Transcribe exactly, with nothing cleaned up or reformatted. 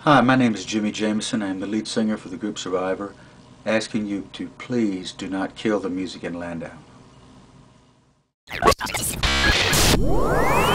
Hi, my name is Jimi Jamison. I am the lead singer for the group Survivor, asking you to please do not kill the music in Landau.